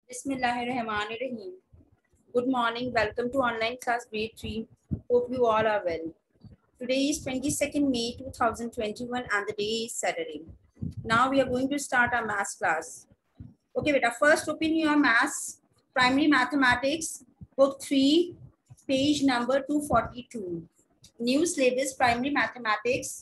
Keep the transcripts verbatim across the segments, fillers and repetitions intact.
Bismillahirrahmanirrahim. Good morning. Welcome to online class grade three. Hope you all are well. Today is twenty-second May two thousand twenty-one and the day is Saturday. Now we are going to start our maths class. Okay, beta. First open your maths, primary mathematics, book three, page number two forty-two. New syllabus, primary mathematics,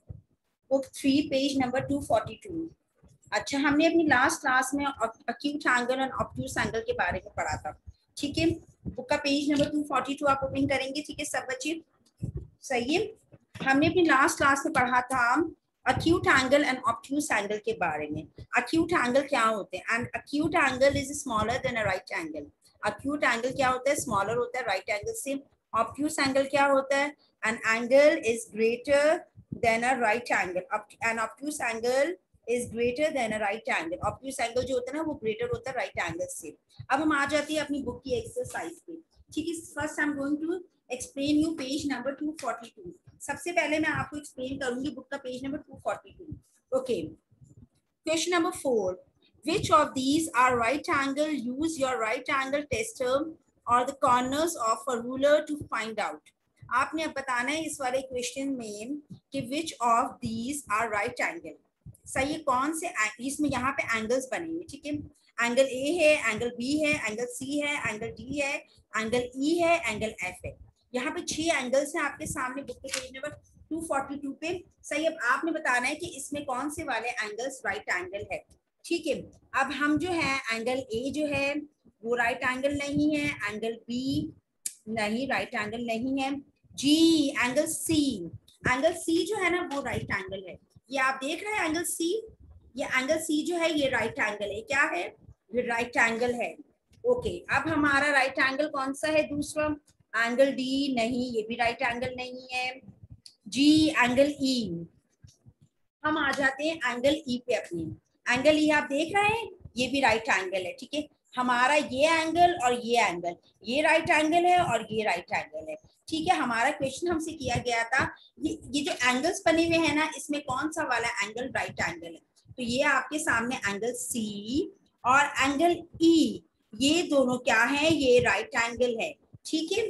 book three, page number two forty-two. अच्छा, हमने अपनी last class में acute angle और obtuse angle के बारे में पढ़ा था. ठीक है, बुक का page number two forty two आप ओपन करेंगे. ठीक है सब बच्चे, सही है. हमने अपनी लास्ट क्लास में पढ़ा था acute angle and obtuse angle के बारे में. अक्यूट एंगल क्या होते हैं? And acute angle is smaller than a right angle. Acute angle क्या होता है? स्मॉलर होता है राइट एंगल से. ऑब्ट्यूस एंगल क्या होता है? An angle is greater than a right angle. An obtuse angle is greater than a right angle. Obtuse angle जो होता है ना वो ग्रेटर होता है राइट एंगल से. अब हम आ जाते हैं अपनी बुक की एक्सरसाइज पे. ठीक है, first I am going to explain you page number two forty two. सबसे पहले मैं आपको एक्सप्लेन करूंगी बुक का page number two forty two. Okay, question number four. Which of these are right angle? Use your right angle tester or the corners of a ruler to find out. आपने अब बताना है इस वाले question में कि which of these are right angle. सही है, कौन से इसमें यहाँ पे एंगल्स बनेंगे. ठीक है, एंगल ए है, एंगल बी है, एंगल सी है, एंगल डी है, एंगल ई है, एंगल एफ है. यहाँ पे छह एंगल्स हैं आपके सामने बुक के page number two forty two पे. सही, अब आपने बताना है कि इसमें कौन से वाले एंगल्स राइट एंगल है. ठीक है, अब हम जो है एंगल ए जो है वो राइट एंगल नहीं है, एंगल बी नहीं राइट एंगल नहीं है, जी एंगल सी, एंगल सी जो है ना वो राइट एंगल है. ये आप देख रहे हैं एंगल सी, ये एंगल सी जो है ये राइट एंगल है. क्या है? ये राइट एंगल है. ओके, अब हमारा राइट एंगल कौन सा है? दूसरा एंगल डी नहीं, ये भी राइट एंगल नहीं है. जी एंगल ई. हम आ जाते हैं एंगल ई पे अपनी. एंगल ई आप देख रहे हैं ये भी राइट एंगल है. ठीक है, हमारा ये एंगल और ये एंगल, ये राइट एंगल है और ये राइट एंगल है. ठीक है, हमारा क्वेश्चन हमसे किया गया था ये ये जो एंगल्स बने हुए हैं ना इसमें कौन सा वाला एंगल राइट एंगल है. तो ये आपके सामने एंगल सी और एंगल ई, ये दोनों क्या है? ये राइट एंगल है. ठीक है,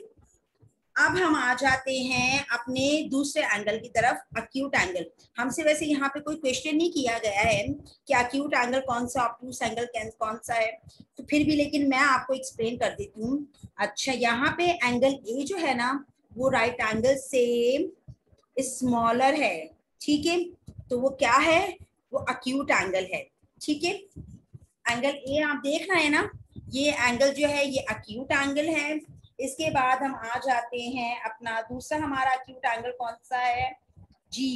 अब हम आ जाते हैं अपने दूसरे एंगल की तरफ, अक्यूट एंगल. हमसे वैसे यहाँ पे कोई क्वेश्चन नहीं किया गया है कि अक्यूट एंगल कौन सा, ऑब्ट्यूस एंगल कौन सा है, तो फिर भी लेकिन मैं आपको एक्सप्लेन कर देती हूँ. अच्छा, यहाँ पे एंगल ए जो है ना वो राइट एंगल से स्मॉलर है. ठीक है, तो वो क्या है? वो अक्यूट एंगल है. ठीक है, एंगल ए आप देख रहे हैं ना, ये एंगल जो है ये अक्यूट एंगल है. इसके बाद हम आ जाते हैं अपना दूसरा, हमारा अक्यूट एंगल कौन सा है? जी.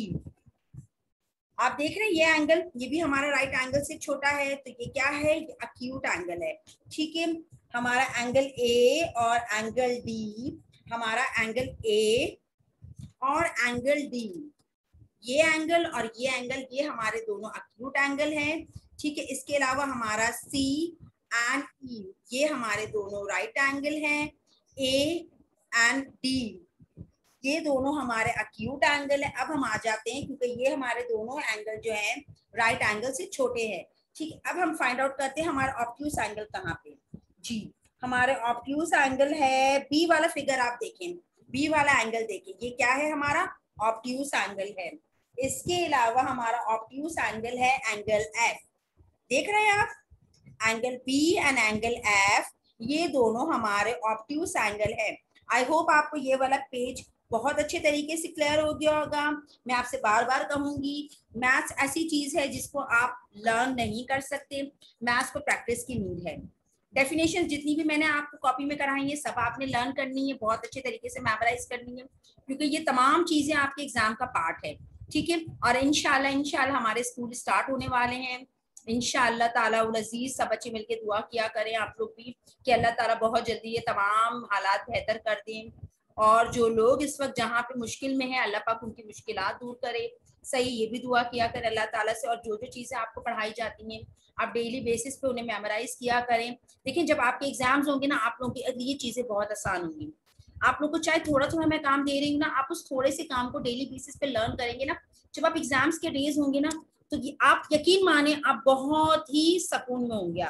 आप देख रहे हैं ये एंगल, ये भी हमारा राइट एंगल से छोटा है, तो ये क्या है? ये अक्यूट एंगल है. ठीक है, हमारा एंगल ए और एंगल डी, हमारा एंगल ए और एंगल डी, ये एंगल और ये एंगल, ये हमारे दोनों अक्यूट एंगल हैं. ठीक है, इसके अलावा हमारा सी एंड ई, ये हमारे दोनों राइट एंगल हैं. ए एंड डी, ये दोनों हमारे अक्यूट एंगल है. अब हम आ जाते हैं क्योंकि ये हमारे दोनों एंगल जो हैं राइट एंगल से छोटे हैं. ठीक है, अब हम फाइंड आउट करते हैं हमारा ऑब्ट्यूस एंगल कहाँ पे. जी, हमारे ऑब्ट्यूस एंगल है बी वाला फिगर. आप देखें बी वाला एंगल देखें, ये क्या है? हमारा ऑब्ट्यूस एंगल है. इसके अलावा हमारा ऑब्ट्यूस एंगल है एंगल एफ. देख रहे हैं आप, angle B and angle F, ये दोनों हमारे ऑब्ट्यूस एंगल है. आई होप आपको ये वाला पेज बहुत अच्छे तरीके से क्लियर हो गया होगा. मैं आपसे बार बार कहूंगी, मैथ्स ऐसी चीज है जिसको आप लर्न नहीं कर सकते, मैथ्स को प्रैक्टिस की नीड है. डेफिनेशन जितनी भी मैंने आपको कॉपी में कराई है सब आपने लर्न करनी है, बहुत अच्छे तरीके से मेमोराइज करनी है, क्योंकि ये तमाम चीजें आपके एग्जाम का पार्ट है. ठीक है, और इंशाल्लाह इंशाल्लाह हमारे स्कूल स्टार्ट होने वाले हैं. इंशाअल्लाह ताला उल अजीज सब बच्चे मिलके दुआ किया करें आप लोग भी कि अल्लाह ताला बहुत जल्दी ये तमाम हालात बेहतर कर दें. और जो लोग इस वक्त जहाँ पे मुश्किल में है अल्लाह पाक उनकी मुश्किलात दूर करे. सही, ये भी दुआ किया करें अल्लाह ताला से. और जो जो चीज़ें आपको पढ़ाई जाती हैं आप डेली बेसिस पे उन्हें मेमोराइज किया करें. लेकिन जब आपके एग्जाम्स होंगे ना आप लोगों के लिए ये चीज़ें बहुत आसान होंगी. आप लोग को चाहे थोड़ा थोड़ा मैं काम दे रही हूँ ना, आप उस थोड़े से काम को डेली बेसिस पे लर्न करेंगे ना, जब आप एग्जाम्स के डेज होंगे ना तो आप यकीन माने आप बहुत ही सुकून में होंगे. आप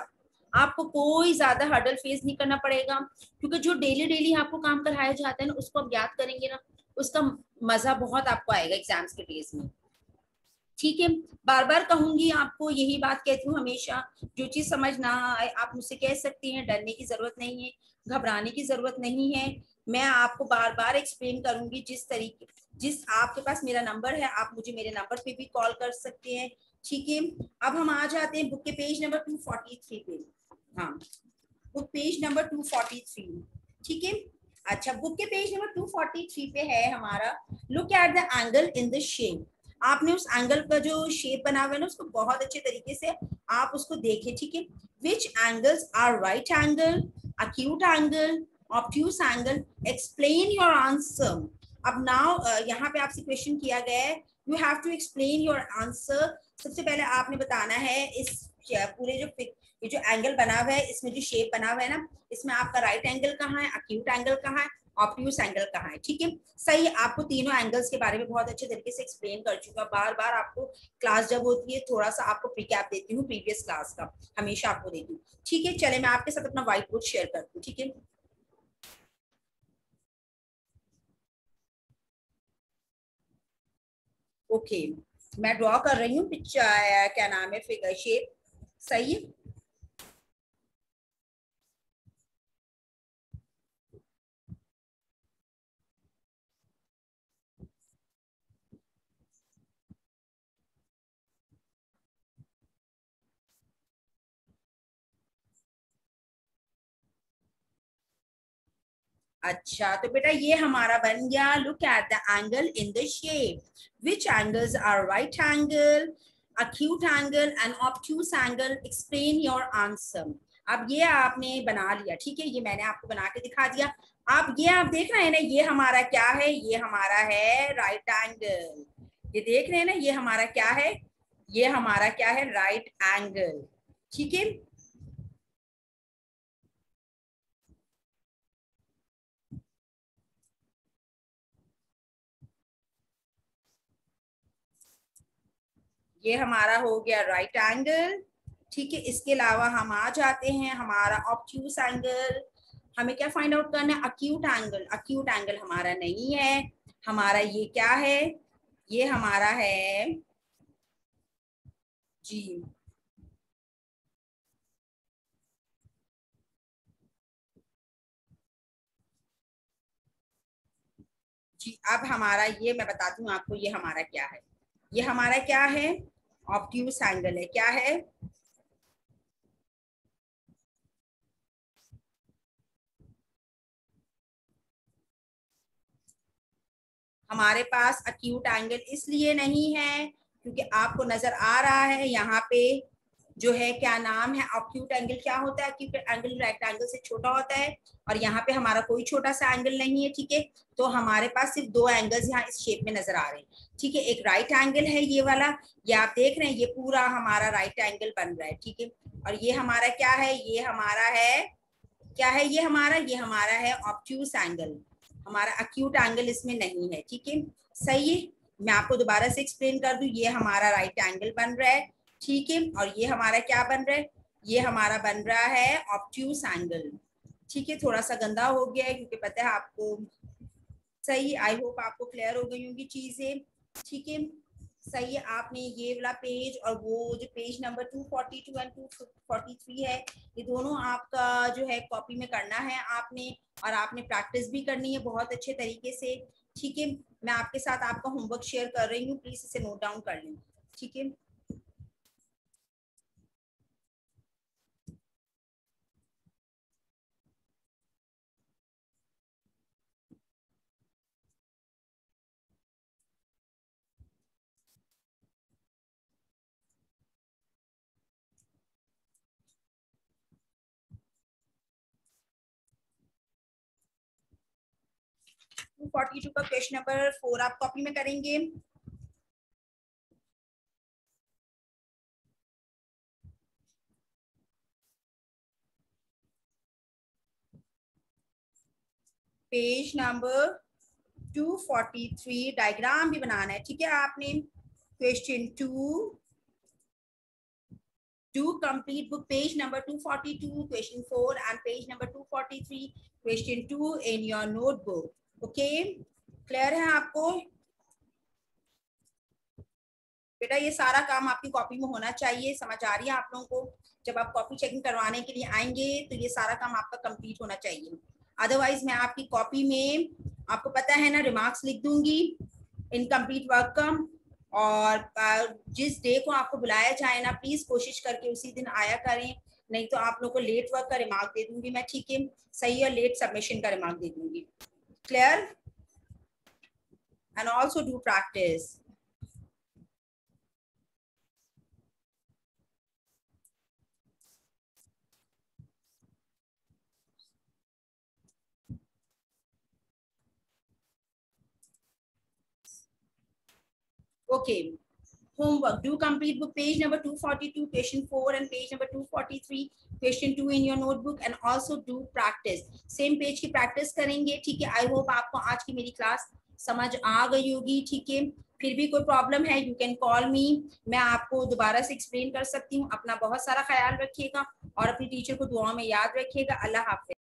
आपको कोई ज्यादा हर्डल फेस नहीं करना पड़ेगा, क्योंकि जो डेली डेली आपको काम कराया जाता है ना, उसको आप याद करेंगे ना, उसका मजा बहुत आपको आएगा एग्जाम्स के डेज में। ठीक है, बार बार कहूंगी आपको, यही बात कहती हूँ हमेशा, जो चीज समझ ना आए आप मुझसे कह सकती हैं, डरने की जरूरत नहीं है, घबराने की जरूरत नहीं है। मैं आपको बार बार एक्सप्लेन करूंगी जिस तरीके, जिस आपके पास मेरा नंबर है, आप मुझे मेरे नंबर पे भी कॉल कर सकते हैं। ठीक है, अब हम आ जाते हैं बुक के page number two forty three पे। हाँ, book page number two forty three. ठीक है, अच्छा, बुक के page number two forty three पे है हमारा, look at the angle in the shape. आपने उस एंगल का जो शेप बना हुआ है ना, उसको बहुत अच्छे तरीके से आप उसको देखें। ठीक है, which angles are right angle, acute angle, obtuse angle, explain your answer. अब नाउ यहाँ पे आपसे क्वेश्चन किया गया है, you have to explain your answer. सबसे पहले आपने बताना है इस पूरे जो ये जो एंगल बना हुआ है, इसमें जो शेप बना हुआ है ना, इसमें आपका राइट एंगल कहाँ है, अक्यूट एंगल कहाँ है, ऑब्ट्यूस एंगल कहाँ है। ठीक है, सही, आपको तीनों एंगल्स के बारे में बहुत अच्छे तरीके से एक्सप्लेन कर चुका। बार बार आपको क्लास जब होती है, थोड़ा सा आपको प्रीकैप देती हूँ प्रीवियस क्लास का, हमेशा आपको देती हूँ। ठीक है, चले मैं आपके साथ अपना व्हाइट बोर्ड शेयर करती हूँ। ठीक है, ओके, मैं ड्रॉ कर रही हूँ पिक्चर, क्या नाम है, फिगर शेप। सही है, अच्छा तो बेटा ये हमारा बन गया, look at the angle in the shape, which angles are right angle, acute angle and obtuse angle, explain your answer. अब ये आपने बना लिया। ठीक है, ये मैंने आपको बना के दिखा दिया। अब ये आप देख रहे हैं ना, ये हमारा क्या है, ये हमारा है राइट एंगल। ये देख रहे हैं ना, ये हमारा क्या है, ये हमारा क्या है, राइट एंगल। ठीक है, ये हमारा हो गया राइट एंगल। ठीक है, इसके अलावा हम आ जाते हैं हमारा ऑब्ट्यूस एंगल। हमें क्या फाइंड आउट करना है, अक्यूट एंगल। अक्यूट एंगल हमारा नहीं है, हमारा ये क्या है, ये हमारा है जी, जी। अब हमारा ये मैं बताती हूँ आपको, ये हमारा क्या है, ये हमारा क्या है, ऑब्ट्यूस एंगल है। क्या है, हमारे पास अक्यूट एंगल इसलिए नहीं है क्योंकि आपको नजर आ रहा है यहाँ पे जो है, क्या नाम है, अक्यूट एंगल क्या होता है, अक्यूट एंगल राइट एंगल से छोटा होता है, और यहाँ पे हमारा कोई छोटा सा एंगल नहीं है। ठीक है, तो हमारे पास सिर्फ दो एंगल्स यहाँ इस शेप में नजर आ रहे हैं। ठीक है, एक राइट एंगल है ये वाला, ये आप देख रहे हैं, ये पूरा हमारा राइट एंगल बन रहा है। ठीक है, और ये हमारा क्या है, ये हमारा है, क्या है ये हमारा, ये हमारा है ऑब्ट्यूस एंगल। हमारा अक्यूट एंगल इसमें नहीं है। ठीक है, सही है, मैं आपको दोबारा से एक्सप्लेन कर दूं, ये हमारा राइट एंगल बन रहा है। ठीक है, और ये हमारा क्या बन रहा है, ये हमारा बन रहा है ऑब्ट्यूस एंगल। ठीक है, थोड़ा सा गंदा हो गया है क्योंकि पता है आपको। सही, आई होप आपको क्लियर हो गई होंगी चीजें। ठीक है, सही है, आपने ये वाला पेज और वो जो page number two forty two and two forty three है, ये दोनों आपका जो है कॉपी में करना है आपने, और आपने प्रैक्टिस भी करनी है बहुत अच्छे तरीके से। ठीक है, मैं आपके साथ आपका होमवर्क शेयर कर रही हूँ, प्लीज इसे नोट डाउन कर लें। ठीक है, टू फोर्टी टू का क्वेश्चन नंबर फोर आप कॉपी में करेंगे। Page number two forty three, diagram भी बनाना है। ठीक है, आपने question to Do complete book page number two forty-two, question four, and page number two forty-three, question two in your notebook. Okay, clear है आपको? बेटा ये सारा काम आपकी कॉपी में होना चाहिए. समझ आ रही है आप लोगों को? जब आप कॉपी चेकिंग करवाने के लिए आएंगे तो ये सारा काम आपका कंप्लीट होना चाहिए. अदरवाइज मैं आपकी कॉपी में, आपको पता है ना, रिमार्क्स लिख दूंगी इनकम्प्लीट वर्क का. और जिस डे को आपको बुलाया जाए ना, प्लीज कोशिश करके उसी दिन आया करें, नहीं तो आप लोगों को लेट वर्क का रिमार्क दे दूंगी मैं. ठीक है, सही, और लेट सबमिशन का रिमार्क दे दूंगी. Clear? And also do practice. Okay. Homework. Do complete book page number two forty-two, question four, and page number two forty-three, question two in your notebook, and also do practice. Same page की practice करेंगे. ठीक है. I hope आपको आज की मेरी class समझ आ गई होगी. ठीक है. फिर भी कोई प्रॉब्लम है, यू कैन कॉल मी. मैं आपको दोबारा से एक्सप्लेन कर सकती हूँ. अपना बहुत सारा ख्याल रखिएगा और अपनी टीचर को दुआ में याद रखिएगा. अल्लाह हाफिज.